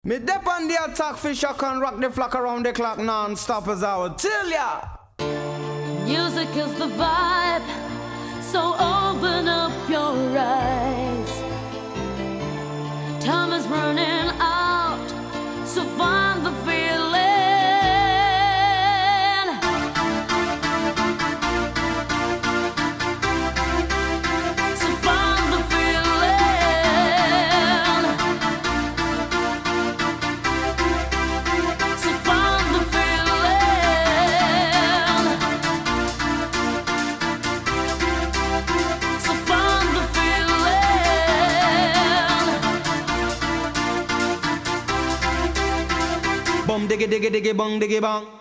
Me dep on the attack, fish I can rock the flock around the clock non-stop as I would tell ya. Music is the vibe, so open up your eyes. Time is running out, so find the feeling. So find the feeling. So find the feeling. So find the feeling. Bum diggy diggy diggy bong diggy bong.